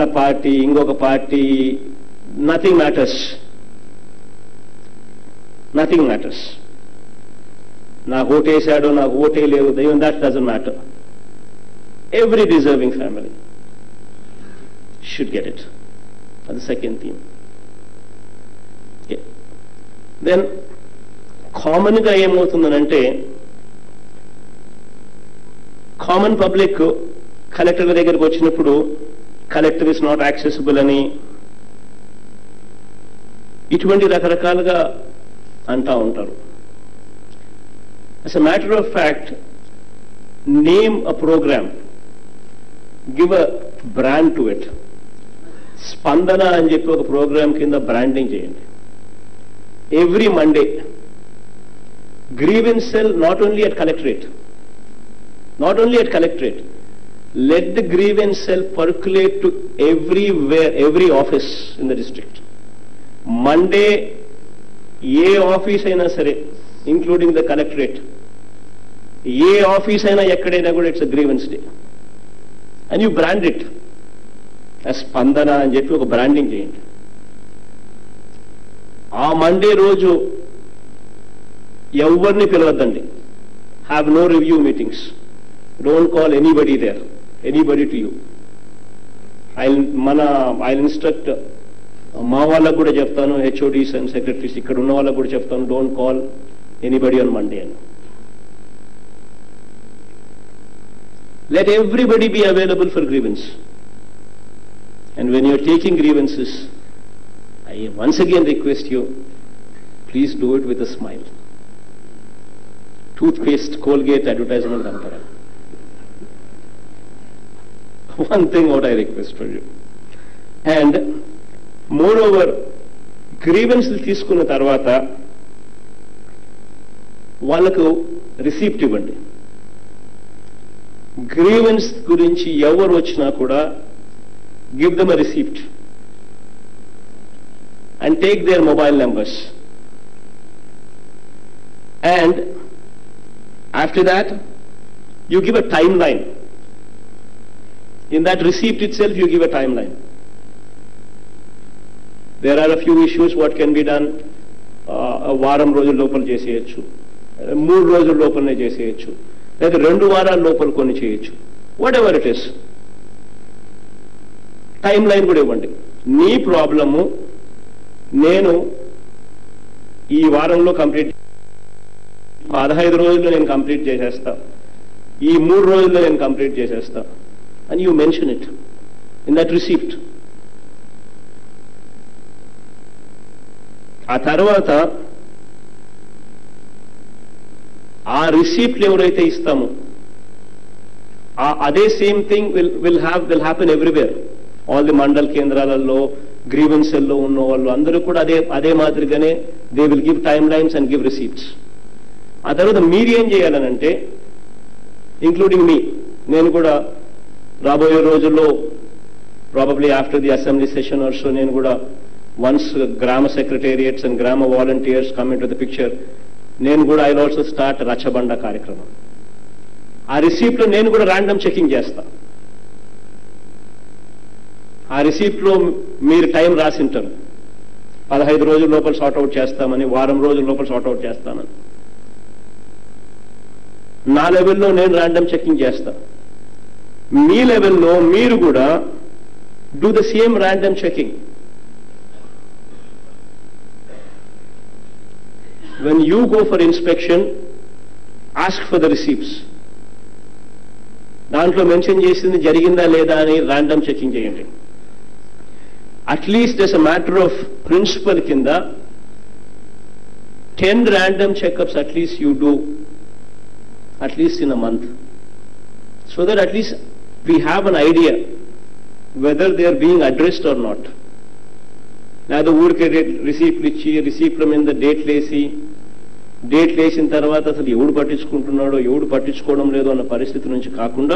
మన పార్టీ ఇంకొక party, nothing matters. Nothing matters. నాకు ఓటేశాడో నాకు ఓటే లేదు, దైవం, that doesn't matter. Every deserving family should get it. That's the second theme. Okay. Then common గా ఏమవుతుందనంటే, కామన్ పబ్లిక్ కలెక్టర్ దగ్గరికి వచ్చినప్పుడు కలెక్టర్ ఇస్ నాట్ యాక్సెసిబుల్ అని ఇటువంటి రకరకాలుగా అంటా ఉంటారు. As a matter of fact, name a program, give a brand to it. స్పందన అని చెప్పి ఒక ప్రోగ్రామ్ కింద బ్రాండింగ్ చేయండి. Every Monday, grievance cell, not only at collectorate, let the grievance cell percolate to everywhere, every office in the district. Monday, ఏ office అయినా సరే, including the collectorate, ఏ ఆఫీస్ అయినా ఎక్కడైనా కూడా it's a grievance day. And you brand it Spandana అని చెప్పి ఒక బ్రాండింగ్ చేయండి. ఆ మండే రోజు ఎవరిని పిలవద్దండి. Have no review meetings. Don't call anybody there, anybody to you. I instruct మా వాళ్ళకు కూడా చెప్తాను, హెచ్ఓడీస్ అండ్ సెక్రటరీస్ ఇక్కడ ఉన్న వాళ్ళకు కూడా చెప్తాను, don't call anybody on Monday అని. Let everybody be available for grievance. And when you're taking grievances, I once again request you, please do it with a smile. Toothpaste, Colgate advertisement antara. One thing what I request for you. And moreover, grievance తీసుకున్న తర్వాత వాళ్ళకు receipt ఇవ్వండి. Grievance గురించి ఎవరు వచ్చినా కూడా give them a receipt and take their mobile numbers, and after that you give a timeline. In that receipt itself you give a timeline. There are a few issues what can be done. వారం రోజుల లోపల చేసేయచ్చు, 3 రోజుల లోపలనే చేసేయచ్చు, లేదా 2 వారాల లోపల కొన్ని చేయొచ్చు. Whatever it is, timeline కూడా ఇవ్వండి. నీ ప్రాబ్లము నేను ఈ వారంలో కంప్లీట్, 15 రోజుల్లో నేను కంప్లీట్ చేసేస్తా, ఈ 3 రోజుల్లో నేను కంప్లీట్ చేసేస్తా అని you mention it in that receipt. ఆ తర్వాత ఆ రిసీప్ట్లు ఎవరైతే ఇస్తామో అదే same thing will happen everywhere. All the mandal కేంద్రాలలో గ్రీవెన్స్ సెల్లో ఉన్న వాళ్ళు అందరూ కూడా అదే మాదిరిగానే they will give timelines and give receipts. ఆ తర్వాత మీరు ఏం చేయాలనంటే, ఇంక్లూడింగ్ మీ, నేను కూడా రాబోయే రోజుల్లో probably after the assembly session also నేను కూడా వన్స్ గ్రామ సెక్రటేరియట్స్ అండ్ గ్రామ volunteers come into the picture, నేను కూడా ఐ విల్ ఆల్సో స్టార్ట్ రచ్చ బండ కార్యక్రమం. ఆ రిసీప్ట్లో నేను కూడా ర్యాండమ్ చెకింగ్ చేస్తా. ఆ రిసీప్ట్లో మీరు టైం రాసింటారు, 15 రోజుల లోపల సార్ట్అవుట్ చేస్తామని, వారం రోజుల లోపల సార్ట్అవుట్ చేస్తామని. నా లెవెల్లో నేను ర్యాండమ్ చెకింగ్ చేస్తా. మీ లెవెల్లో మీరు కూడా do the same random checking. When you go for inspection, ask for the receipts. దాంట్లో మెన్షన్ చేసింది జరిగిందా లేదా అని ర్యాండమ్ చెకింగ్ చేయండి. At least as a matter of principle కింద 10 random checkups at least you do, at least in a month, so that at least we have an idea whether they are being addressed or not. లేదా ఊరికే రిసీప్ట్లు ఇచ్చి రిసీప్ట్ల మీద డేట్లు వేసిన తర్వాత అసలు ఎవడు పట్టించుకుంటున్నాడో ఎవడు పట్టించుకోవడం లేదో అన్న పరిస్థితి నుంచి కాకుండా,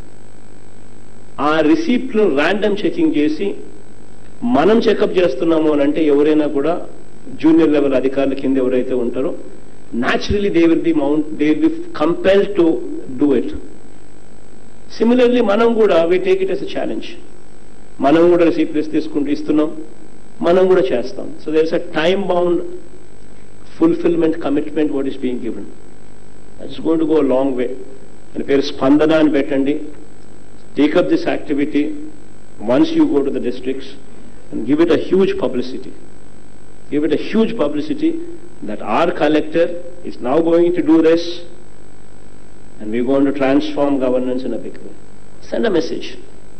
ఆ రిసీప్ట్ను ర్యాండమ్ చెకింగ్ చేసి మనం చెకప్ చేస్తున్నాము అని అంటే ఎవరైనా కూడా జూనియర్ లెవెల్ అధికారుల కింద ఎవరైతే ఉంటారో naturally they will be compelled to do it. Similarly మనం కూడా we take it as a challenge. మనం కూడా రిసిప్ట్స్ తీసుకుంటూ ఇస్తున్నాం, మనం కూడా చేస్తాం. So there is a time bound fulfillment commitment what is being given. That is going to go a long way. And పేరు స్పందన అని పెట్టండి. Take up this activity once you go to the districts and give it a huge publicity. Give it a huge publicity that our collector is now going to do this and we're going to transform governance in a big way. Send a message.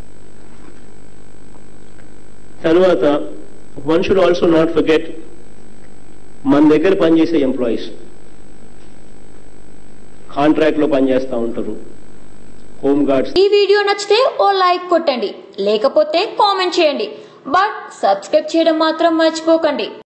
Tarvata, one should also not forget మన దగ్గర పనిచేసే employees contract లో పనిచేస్తూ ఉంటారు, home guards. ఈ video నచ్చితే ఓ like కొట్టండి, లేకపోతే కామెంట్ చేయండి, బట్ సబ్స్క్రైబ్ చేయడం మాత్రం మర్చిపోకండి.